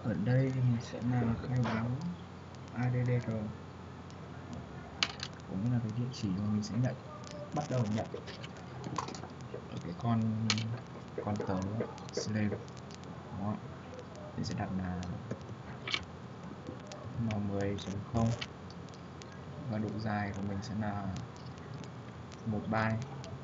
Ở đây mình sẽ là khai báo ADDR, cũng là cái địa chỉ mà mình sẽ nhận, bắt đầu nhận ở cái con tớ slave, đúng không? Mình sẽ đặt là m10.0 và độ dài của mình sẽ là 1 byte.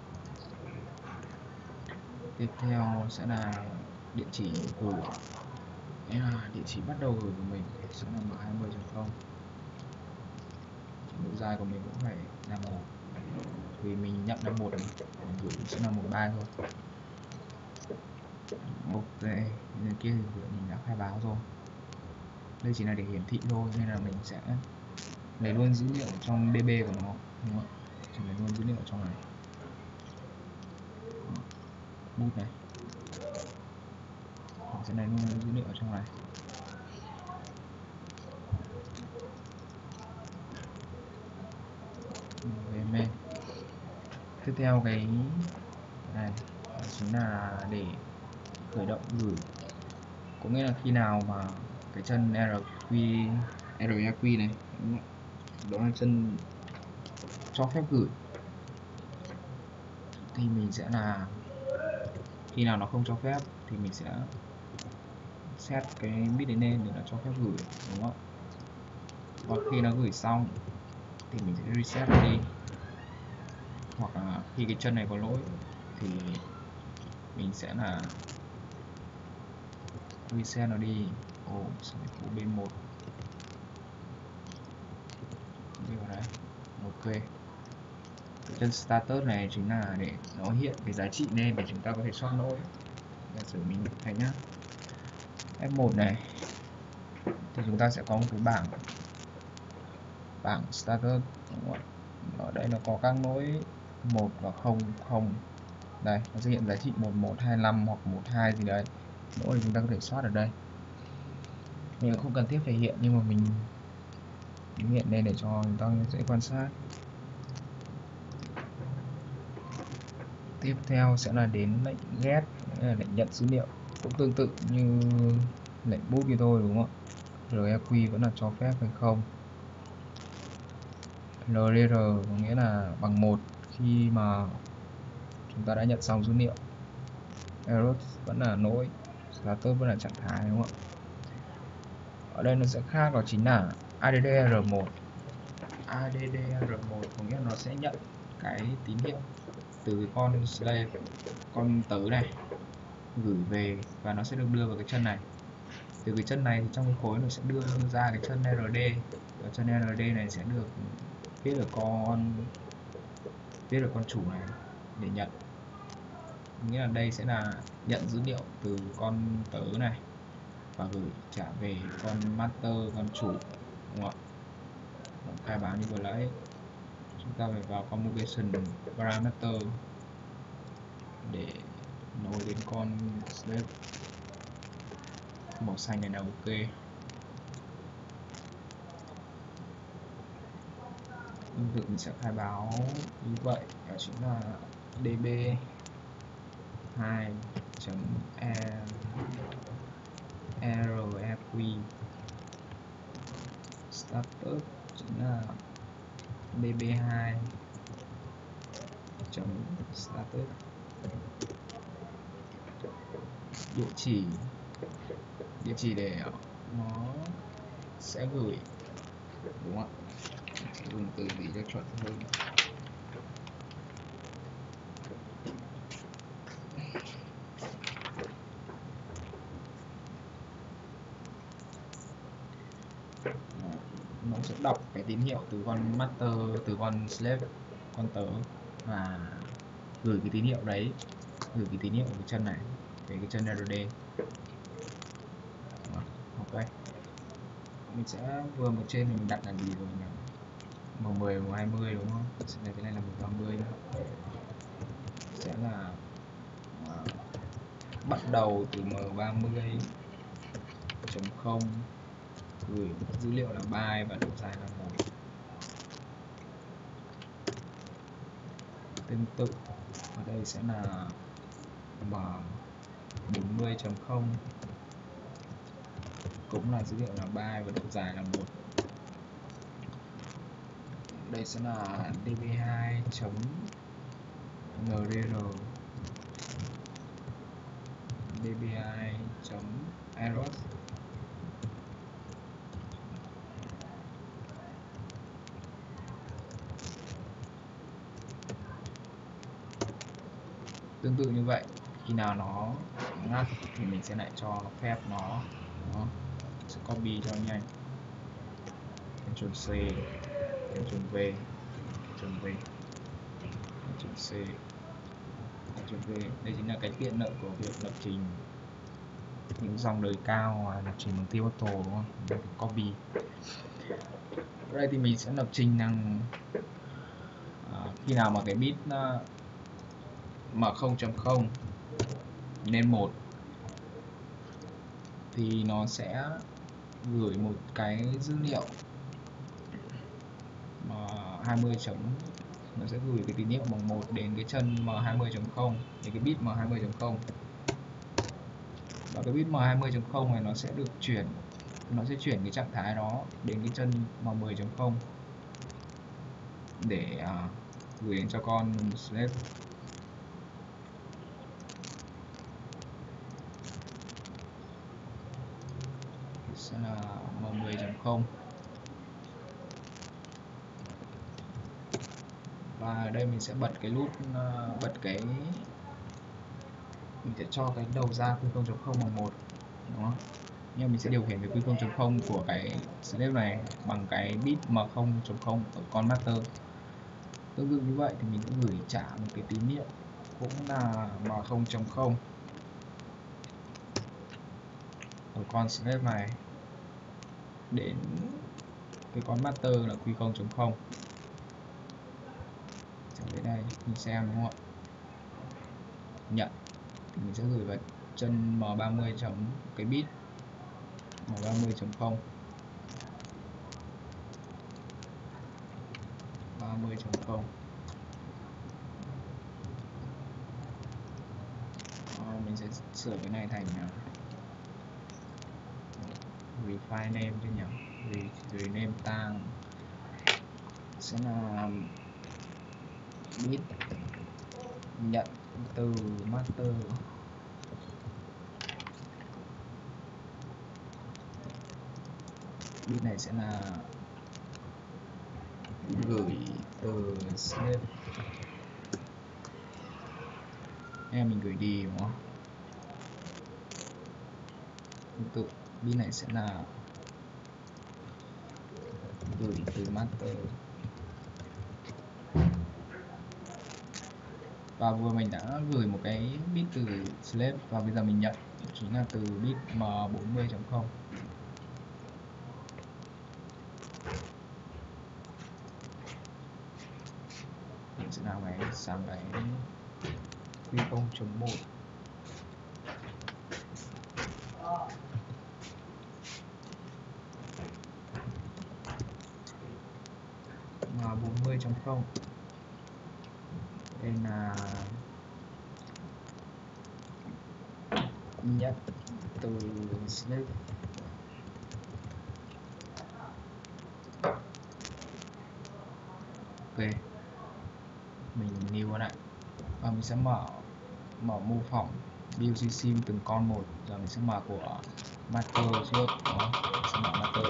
Tiếp theo sẽ là địa chỉ gửi, nghĩa là địa chỉ bắt đầu gửi của mình sẽ là m20.0. Độ dài của mình cũng phải là 1, vì mình nhận là 1, mình gửi sẽ là 1 byte thôi. Ok, bên kia thì mình đã khai báo rồi. Đây chỉ là để hiển thị thôi, nên là mình sẽ lấy luôn dữ liệu trong DB của nó, đúng không? Chỉ lấy luôn dữ liệu trong này, boot này, mình sẽ lấy luôn dữ liệu ở trong này. Về main. Tiếp theo cái này chính là để khởi động gửi, có nghĩa là khi nào mà cái chân REQ này, đúng không? Đó là chân cho phép gửi, thì mình sẽ là khi nào nó không cho phép thì mình sẽ set cái bit đến lên để nó cho phép gửi, đúng không? Và khi nó gửi xong thì mình sẽ reset nó đi, hoặc là khi cái chân này có lỗi thì mình sẽ là reset nó đi. Sẽ phủ B1 vào đấy. Ok, cái chân status này chính là để nó hiện cái giá trị lên để chúng ta có thể soát lỗi. Giả sử mình thấy nhá, F1 này thì chúng ta sẽ có một cái bảng status, đúng không? Ở đây nó có các lỗi 1 và 0 0. Đây, nó sẽ hiện giá trị 1125 hoặc 12 gì đấy. Lỗi thì chúng ta có thể soát ở đây. Mình cũng không cần thiết phải hiện, nhưng mà mình hiện lên để cho chúng ta dễ quan sát. Tiếp theo sẽ là đến lệnh get, lệnh nhận dữ liệu, cũng tương tự như lệnh boot như thôi, đúng không ạ? REQ vẫn là cho phép hay không. LDR có nghĩa là bằng 1 khi mà chúng ta đã nhận xong dữ liệu. Error vẫn là lỗi, status vẫn là trạng thái, đúng không ạ? Ở đây nó sẽ khác, đó chính là ADDR1. ADDR1 có nghĩa là nó sẽ nhận cái tín hiệu từ cái con slave, con tớ này, gửi về và nó sẽ được đưa vào cái chân này. Từ cái chân này thì trong cái khối nó sẽ đưa ra cái chân RD, và chân RD này sẽ được viết ở con chủ này để nhận. Nghĩa là đây sẽ là nhận dữ liệu từ con tớ này và gửi trả về con master, con chủ, đúng không ạ? Khai báo như vừa nãy, chúng ta phải vào convocation parameter để nối đến con slave. Màu xanh này là ok. Tương tự mình sẽ khai báo như vậy, đó chính là db 2 req status chính là db2 status địa chỉ để nó sẽ gửi, đúng không ạ? Sẽ dùng từ gì cho chuẩn hơn. Nó sẽ đọc cái tín hiệu từ con master, từ con slave, con tớ, và gửi cái tín hiệu đấy, gửi cái tín hiệu của cái chân này về cái chân RD. Ok, mình sẽ vừa một trên mình đặt là gì rồi nhỉ? M10, M20 đúng không? Sẽ là cái này là M30 sẽ là bắt đầu từ M30.0, gửi dữ liệu là byte và độ dài là 1. Tương tự ở đây sẽ là M40.0, cũng là dữ liệu là byte và độ dài là 1. Đây sẽ là db2.nrr, db2.eros. Tương tự như vậy, khi nào nó ngắt thì mình sẽ lại cho phép nó sẽ copy cho nhanh. Ctrl C, Ctrl V, Ctrl V, Ctrl C, Ctrl V. Đây chính là cái tiện lợi của việc lập trình những dòng đời cao, lập trình bằng TOTL, đúng không? Mình copy. Ở đây thì mình sẽ lập trình rằng khi nào mà cái bit M0.0 lên 1 thì nó sẽ gửi một cái dữ liệu M20. Nó sẽ gửi cái tín hiệu bằng 1 đến cái chân M20.0, đến cái bit M20.0. Và cái bit M20.0 này nó sẽ chuyển cái trạng thái đó đến cái chân M10.0 để gửi đến cho con slave. Sẽ là M10.0. Và ở đây mình sẽ bật cái nút mình sẽ cho cái đầu ra Q0.0 bằng 1, đúng không? Nhưng mình sẽ điều khiển cái Q0.0 của cái slave này bằng cái bit M0.0 ở con master. Tương tự như vậy thì mình cũng gửi trả một cái tín hiệu cũng là M0.0 ở con slave này đến cái con master là Q0.0. Trở về đây mình xem, đúng không ạ? Nhận thì mình sẽ gửi vào chân M30 cái bit M30.0, 30.0. Mình sẽ sửa cái này thành refine name chứ nhỉ, rename tang sẽ là bit nhận từ master. Bit này sẽ là gửi từ slave, em mình gửi đi, đúng không? Tương tự bit này sẽ là gửi từ master. Và vừa mình đã gửi một cái bit từ slave và bây giờ mình nhận chính là từ bit M40.0. Mình sẽ làm sang cái Q0.1. M40.0. Đây là nhận từ slave. Ok, mình new lại và mình sẽ mở mô phỏng build sim từng con một. Giờ mình sẽ mở của master trước, đó sẽ mở master.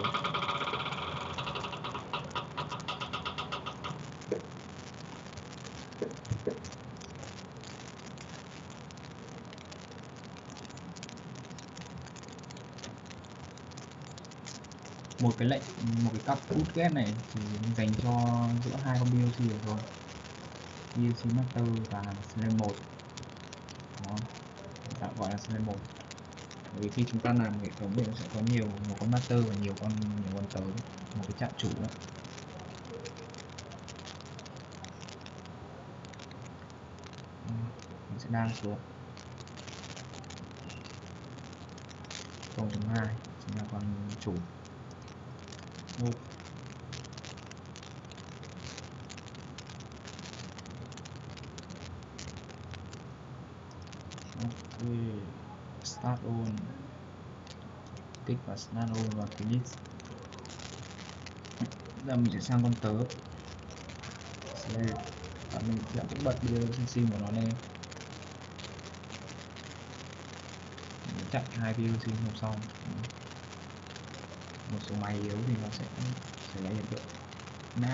Một cái cặp put get này thì dành cho giữa hai con BLC được rồi, BLC master và slave 1. Đó, tạm gọi là slave 1. Bởi vì khi chúng ta làm hệ thống thì nó sẽ có một con master và nhiều con tới, một cái trạm chủ đó. Mình sẽ đang xuống 0.2 chính là con chủ. Ok, start on. stick và nano và finish. Giờ mình sẽ sang con tớ slave và mình sẽ cũng bật video sim của nó lên. Mình chạy 2 video sim hôm sau. Một số máy yếu thì nó sẽ lấy hiện tượng nát.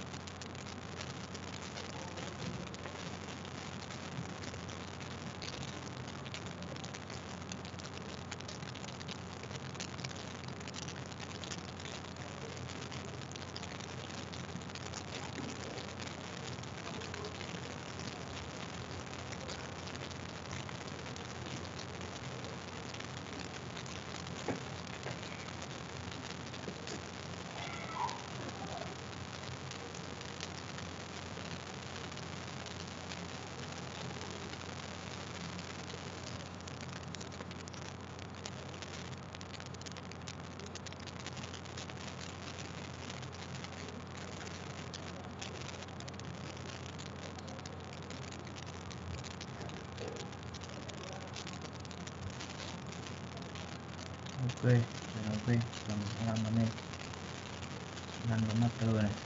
Ok, ok, và mình sẽ làm nó lên, làm cái master này.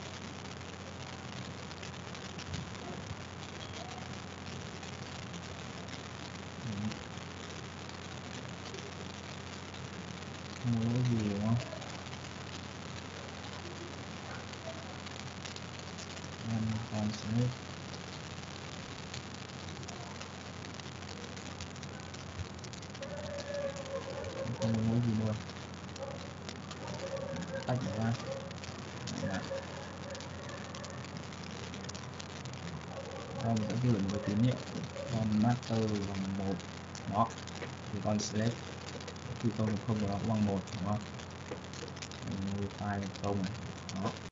Không có lỗi gì đúng không? Làm còn smooth. Không có lỗi gì luôn. Tách nó ra. Rồi mình sẽ gửi một cái tín hiệu con master bằng 1 đó, thì con slave thì không nó cũng bằng 1 đúng không? Mình modify thành 0 này đó.